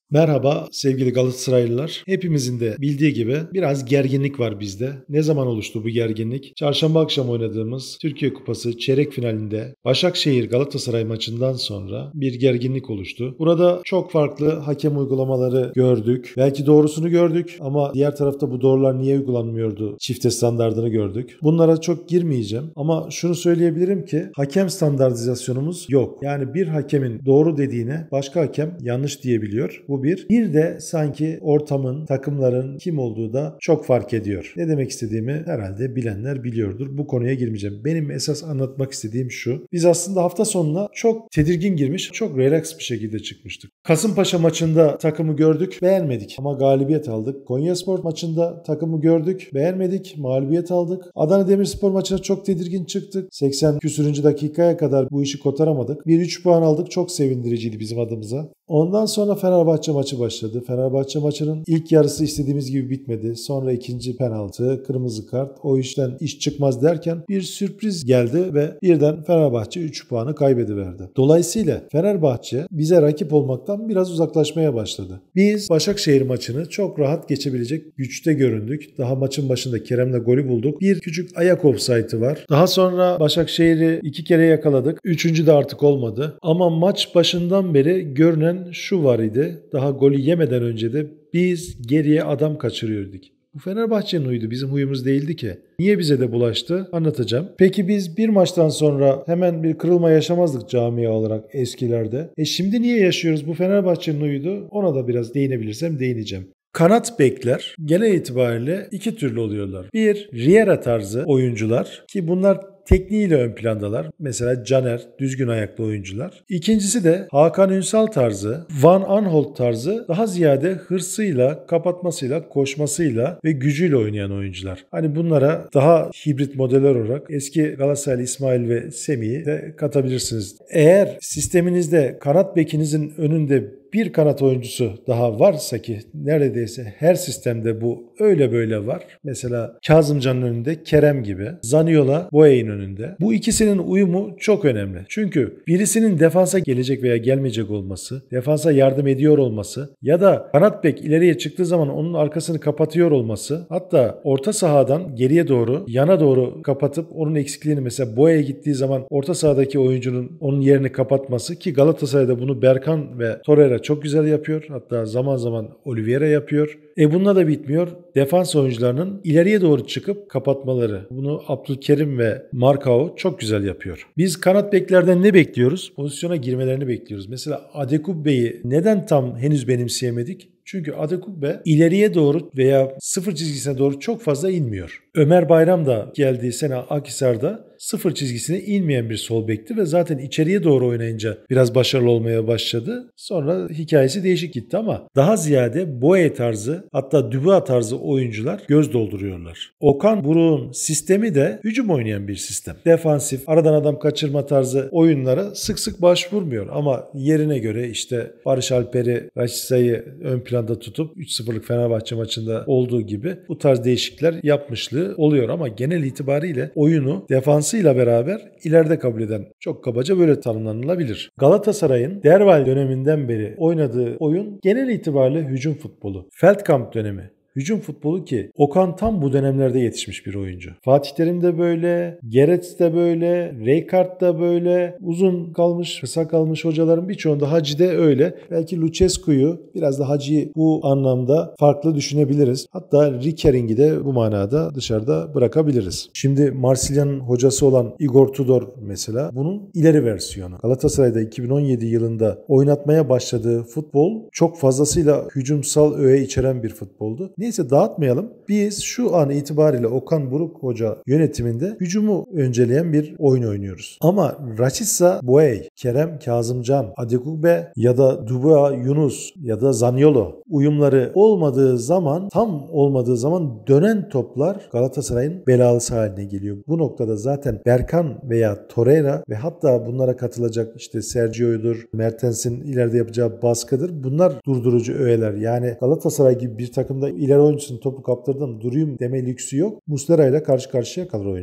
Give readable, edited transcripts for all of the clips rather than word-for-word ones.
Merhaba sevgili Galatasaraylılar. Hepimizin de bildiği gibi biraz gerginlik var bizde. Ne zaman oluştu bu gerginlik? Çarşamba akşam oynadığımız Türkiye Kupası çeyrek finalinde Başakşehir Galatasaray maçından sonra bir gerginlik oluştu. Burada çok farklı hakem uygulamaları gördük. Belki doğrusunu gördük ama diğer tarafta bu doğrular niye uygulanmıyordu? Çifte standardını gördük. Bunlara çok girmeyeceğim ama şunu söyleyebilirim ki hakem standartizasyonumuz yok. Yani bir hakemin doğru dediğine başka hakem yanlış diyebiliyor. Bu bir. Bir de sanki ortamın, takımların kim olduğu da çok fark ediyor. Ne demek istediğimi herhalde bilenler biliyordur. Bu konuya girmeyeceğim. Benim esas anlatmak istediğim şu. Biz aslında hafta sonuna çok tedirgin girmiş, çok relax bir şekilde çıkmıştık. Kasımpaşa maçında takımı gördük, beğenmedik ama galibiyet aldık. Konyaspor maçında takımı gördük, beğenmedik, mağlubiyet aldık. Adana Demirspor maçına çok tedirgin çıktık. 80 küsürüncü dakikaya kadar bu işi kotaramadık. 1-3 puan aldık. Çok sevindiriciydi bizim adımıza. Ondan sonra Fenerbahçe maçı başladı. Fenerbahçe maçının ilk yarısı istediğimiz gibi bitmedi. Sonra ikinci penaltı, kırmızı kart, o işten iş çıkmaz derken bir sürpriz geldi ve birden Fenerbahçe 3 puanı kaybediverdi. Dolayısıyla Fenerbahçe bize rakip olmaktan biraz uzaklaşmaya başladı. Biz Başakşehir maçını çok rahat geçebilecek güçte göründük. Daha maçın başında Kerem'le golü bulduk. Bir küçük ayak ofsaytı var. Daha sonra Başakşehir'i 2 kere yakaladık. Üçüncü de artık olmadı. Ama maç başından beri görünen şu var idi. Daha golü yemeden önce de biz geriye adam kaçırıyorduk. Bu Fenerbahçe'nin huyuydu. Bizim huyumuz değildi ki. Niye bize de bulaştı? Anlatacağım. Peki biz bir maçtan sonra hemen bir kırılma yaşamazdık camia olarak eskilerde. Şimdi niye yaşıyoruz? Bu Fenerbahçe'nin huyuydu. Ona da biraz değinebilirsem değineceğim. Kanat bekler genel itibariyle iki türlü oluyorlar. Bir, Riera tarzı oyuncular ki bunlar tekniğiyle ön plandalar. Mesela Caner, düzgün ayaklı oyuncular. İkincisi de Hakan Ünsal tarzı, Van Aanholt tarzı daha ziyade hırsıyla, kapatmasıyla, koşmasıyla ve gücüyle oynayan oyuncular. Hani bunlara daha hibrit modeller olarak eski Galatasaraylı İsmail ve Semih'i de katabilirsiniz. Eğer sisteminizde kanat bekinizin önünde bir kanat oyuncusu daha varsa ki neredeyse her sistemde bu öyle böyle var. Mesela Kazımcan'ın önünde Kerem gibi, Zaniolo, Boey'in önünde. Bu ikisinin uyumu çok önemli. Çünkü birisinin defansa gelecek veya gelmeyecek olması, defansa yardım ediyor olması ya da kanat bek ileriye çıktığı zaman onun arkasını kapatıyor olması, hatta orta sahadan geriye doğru, yana doğru kapatıp onun eksikliğini mesela Boey'e gittiği zaman orta sahadaki oyuncunun onun yerini kapatması ki Galatasaray'da bunu Berkan ve Torreira çok güzel yapıyor. Hatta zaman zaman Oliveira yapıyor. Bununla da bitmiyor. Defans oyuncularının ileriye doğru çıkıp kapatmaları. Bunu Abdülkerim ve Marcao çok güzel yapıyor. Biz kanat beklerden ne bekliyoruz? Pozisyona girmelerini bekliyoruz. Mesela Adekugbe'yi neden tam henüz benimseyemedik? Çünkü Adekugbe ileriye doğru veya sıfır çizgisine doğru çok fazla inmiyor. Ömer Bayram da geldiği sene Akhisar'da sıfır çizgisine inmeyen bir sol bekti ve zaten içeriye doğru oynayınca biraz başarılı olmaya başladı. Sonra hikayesi değişik gitti ama daha ziyade Boye tarzı hatta Dubois tarzı oyuncular göz dolduruyorlar. Okan Buruk'un sistemi de hücum oynayan bir sistem. Defansif, aradan adam kaçırma tarzı oyunlara sık sık başvurmuyor ama yerine göre işte Barış Alper'i, Raşitsa'yı ön planda tutup 3-0'lık Fenerbahçe maçında olduğu gibi bu tarz değişiklikler yapmışlığı oluyor ama genel itibariyle oyunu defansıyla beraber ileride kabul eden çok kabaca böyle tanımlanılabilir. Galatasaray'ın Derval döneminden beri oynadığı oyun genel itibariyle hücum futbolu. Feldkamp dönemi. Hücum futbolu ki Okan tam bu dönemlerde yetişmiş bir oyuncu. Fatih Terim de böyle, Gerets de böyle, Rijkaard da böyle, uzun kalmış, kısa kalmış hocaların birçoğunda Hacı de öyle. Belki Lucescu'yu biraz da Hacı'yı bu anlamda farklı düşünebiliriz. Hatta Rikering'i de bu manada dışarıda bırakabiliriz. Şimdi Marsilya'nın hocası olan Igor Tudor mesela bunun ileri versiyonu. Galatasaray'da 2017 yılında oynatmaya başladığı futbol çok fazlasıyla hücumsal öğe içeren bir futboldu. Neyse dağıtmayalım. Biz şu an itibariyle Okan Buruk Hoca yönetiminde hücumu önceleyen bir oyun oynuyoruz. Ama Rashica, Boey, Kerem, Kazımcan, Adekugbe ya da Dubois, Yunus ya da Zaniolo uyumları olmadığı zaman, tam olmadığı zaman dönen toplar Galatasaray'ın belalısı haline geliyor. Bu noktada zaten Berkan veya Torreira ve hatta bunlara katılacak işte Sergio'dur, Mertens'in ileride yapacağı baskıdır. Bunlar durdurucu öğeler. Yani Galatasaray gibi bir takımda ileri oyuncusunun topu kaptırdım durayım deme lüksü yok. Muslera ile karşı karşıya kalır oyuncu.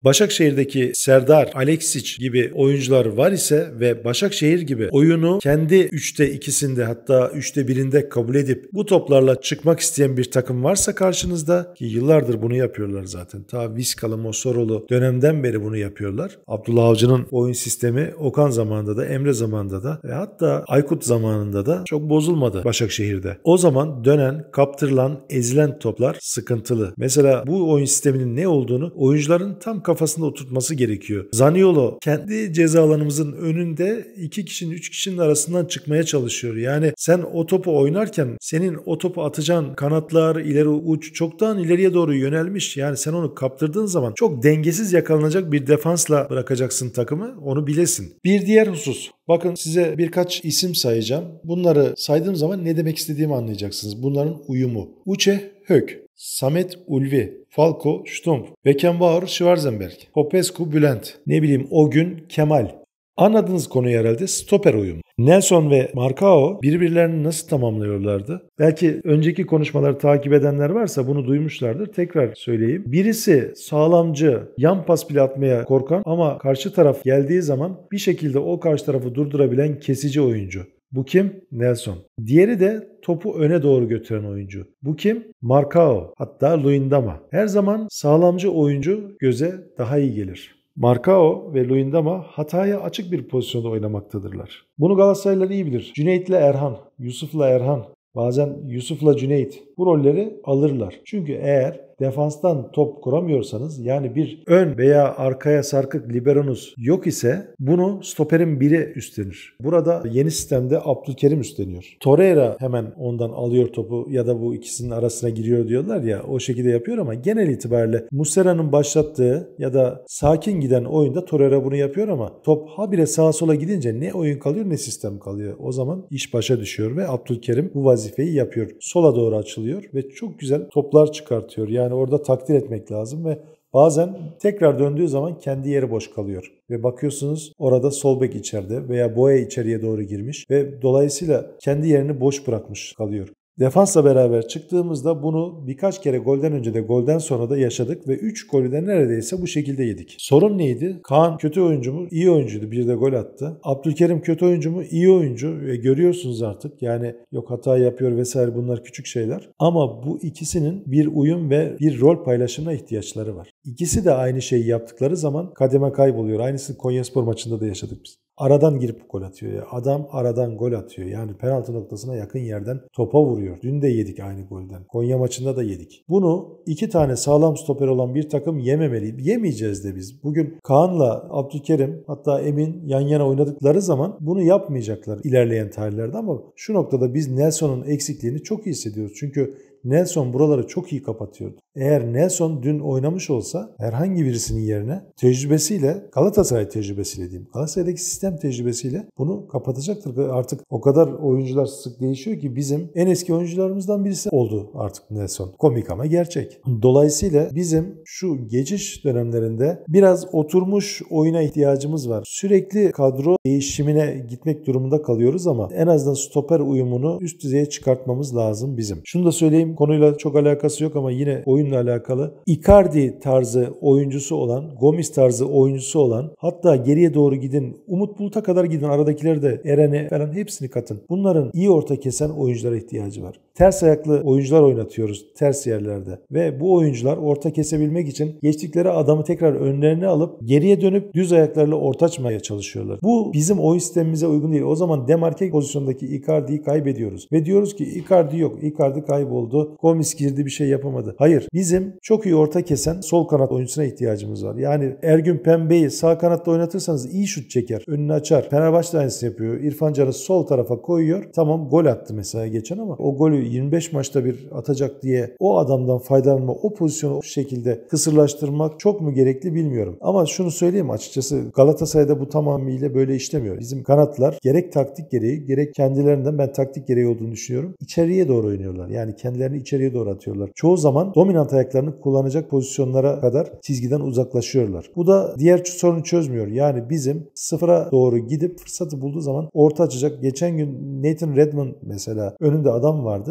Başakşehir'deki Serdar, Aleksić gibi oyuncular var ise ve Başakşehir gibi oyunu kendi 3'te 2'sinde hatta 3'te 1'inde kabul edip bu toplarla çıkmak isteyen bir takım varsa karşınızda, ki yıllardır bunu yapıyorlar zaten. Ta Viskalı, Mosorolu dönemden beri bunu yapıyorlar. Abdullah Avcı'nın oyun sistemi Okan zamanında da, Emre zamanında da ve hatta Aykut zamanında da çok bozulmadı Başakşehir'de. O zaman dönen, kaptırılan, ezilen toplar sıkıntılı. Mesela bu oyun sisteminin ne olduğunu oyuncuların tam kafasında oturtması gerekiyor. Zaniolo kendi ceza alanımızın önünde 2 kişinin 3 kişinin arasından çıkmaya çalışıyor. Yani sen o topu oynarken senin o topu atacağın kanatlar, ileri uç çoktan ileriye doğru yönelmiş. Yani sen onu kaptırdığın zaman çok dengesiz yakalanacak bir defansla bırakacaksın takımı. Onu bilesin. Bir diğer husus. Bakın size birkaç isim sayacağım. Bunları saydığım zaman ne demek istediğimi anlayacaksınız. Bunların uyumu. Uche Hök, Samet Ulvi, Falco Stumpf, Beckenbauer Schwarzenberg, Popescu Bülent, Ogün Kemal. Anladığınız konuyu herhalde, stoper uyumu. Nelson ve Marcao birbirlerini nasıl tamamlıyorlardı? Belki önceki konuşmaları takip edenler varsa bunu duymuşlardır. Tekrar söyleyeyim. Birisi sağlamcı, yan pas bile atmaya korkan ama karşı taraf geldiği zaman bir şekilde o karşı tarafı durdurabilen kesici oyuncu. Bu kim? Nelson. Diğeri de topu öne doğru götüren oyuncu. Bu kim? Marcao. Hatta Luyendama. Her zaman sağlamcı oyuncu göze daha iyi gelir. Marcao ve Luyendama hataya açık bir pozisyonda oynamaktadırlar. Bunu Galatasaraylılar iyi bilir. Cüneyt'le Erhan, Yusuf'la Erhan, bazen Yusuf'la Cüneyt bu rolleri alırlar. Çünkü eğer defanstan top kuramıyorsanız, yani bir ön veya arkaya sarkık liberonuz yok ise bunu stoperin biri üstlenir. Burada yeni sistemde Abdülkerim üstleniyor. Torreira hemen ondan alıyor topu ya da bu ikisinin arasına giriyor diyorlar ya, o şekilde yapıyor ama genel itibariyle Muslera'nın başlattığı ya da sakin giden oyunda Torreira bunu yapıyor ama top habire sağa sola gidince ne oyun kalıyor ne sistem kalıyor. O zaman iş başa düşüyor ve Abdülkerim bu vazifeyi yapıyor. Sola doğru açılıyor ve çok güzel toplar çıkartıyor. Yani orada takdir etmek lazım ve bazen tekrar döndüğü zaman kendi yeri boş kalıyor. Ve bakıyorsunuz orada sol bek içeride veya Boya içeriye doğru girmiş ve dolayısıyla kendi yerini boş bırakmış kalıyor. Defansla beraber çıktığımızda bunu birkaç kere golden önce de golden sonra da yaşadık ve 3 golü de neredeyse bu şekilde yedik. Sorun neydi? Kaan kötü oyuncu mu? İyi oyuncuydu. Bir de gol attı. Abdülkerim kötü oyuncu mu? İyi oyuncu. Görüyorsunuz artık. Yani yok hata yapıyor vesaire, bunlar küçük şeyler. Ama bu ikisinin bir uyum ve bir rol paylaşımına ihtiyaçları var. İkisi de aynı şeyi yaptıkları zaman kademe kayboluyor. Aynısını Konyaspor maçında da yaşadık biz. Aradan girip gol atıyor ya. Adam aradan gol atıyor. Yani penaltı noktasına yakın yerden topa vuruyor. Dün de yedik aynı golden. Konya maçında da yedik. Bunu iki tane sağlam stoper olan bir takım yememeli. Yemeyeceğiz de biz. Bugün Kaan'la Abdülkerim hatta Emin yan yana oynadıkları zaman bunu yapmayacaklar ilerleyen tarihlerde ama şu noktada biz Nelson'un eksikliğini çok iyi hissediyoruz. Çünkü Nelson buraları çok iyi kapatıyordu. Eğer Nelson dün oynamış olsa herhangi birisinin yerine tecrübesiyle, Galatasaray tecrübesiyle diyeyim, Galatasaray'daki sistem tecrübesiyle bunu kapatacaktır. Artık o kadar oyuncular sık değişiyor ki bizim en eski oyuncularımızdan birisi oldu artık Nelson. Komik ama gerçek. Dolayısıyla bizim şu geçiş dönemlerinde biraz oturmuş oyuna ihtiyacımız var. Sürekli kadro değişimine gitmek durumunda kalıyoruz ama en azından stoper uyumunu üst düzeye çıkartmamız lazım bizim. Şunu da söyleyeyim, konuyla çok alakası yok ama yine oyunla alakalı. Icardi tarzı oyuncusu olan, Gomis tarzı oyuncusu olan, hatta geriye doğru gidin, Umut Bulut'a kadar gidin, aradakileri de Eren'e falan hepsini katın. Bunların iyi orta kesen oyunculara ihtiyacı var. Ters ayaklı oyuncular oynatıyoruz ters yerlerde ve bu oyuncular orta kesebilmek için geçtikleri adamı tekrar önlerine alıp geriye dönüp düz ayaklarla orta açmaya çalışıyorlar. Bu bizim oyun sistemimize uygun değil. O zaman demarke pozisyondaki Icardi'yi kaybediyoruz ve diyoruz ki Icardi yok. Icardi kayboldu. Gomis girdi, bir şey yapamadı. Hayır. Bizim çok iyi orta kesen sol kanat oyuncusuna ihtiyacımız var. Yani Ergün Pembe'yi sağ kanatta oynatırsanız iyi şut çeker. Önünü açar. Fenerbahçe aynısını yapıyor. İrfan Can'ı sol tarafa koyuyor. Tamam, gol attı mesela geçen ama o golü 25 maçta bir atacak diye o adamdan faydalanma, o pozisyonu o şekilde kısırlaştırmak çok mu gerekli bilmiyorum. Ama şunu söyleyeyim açıkçası, Galatasaray'da bu tamamıyla böyle işlemiyor. Bizim kanatlar gerek taktik gereği gerek kendilerinden, ben taktik gereği olduğunu düşünüyorum, İçeriye doğru oynuyorlar. Yani kendilerini içeriye doğru atıyorlar. Çoğu zaman dominant ayaklarını kullanacak pozisyonlara kadar çizgiden uzaklaşıyorlar. Bu da diğer sorunu çözmüyor. Yani bizim sıfıra doğru gidip fırsatı bulduğu zaman orta açacak. Geçen gün Nathan Redmond mesela, önünde adam vardı.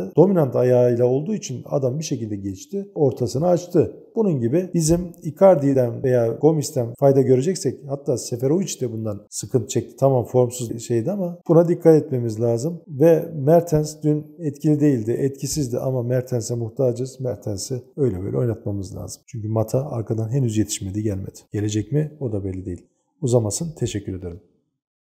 alamadı. Dominant ayağıyla olduğu için adam bir şekilde geçti. Ortasını açtı. Bunun gibi bizim Icardi'den veya Gomis'ten fayda göreceksek, hatta Seferovic de bundan sıkıntı çekti. Tamam formsuz şeydi ama buna dikkat etmemiz lazım. Ve Mertens dün etkili değildi, etkisizdi ama Mertens'e muhtacız. Mertens'i öyle böyle oynatmamız lazım. Çünkü Mata arkadan henüz yetişmedi, gelmedi. Gelecek mi? O da belli değil. Uzamasın. Teşekkür ederim.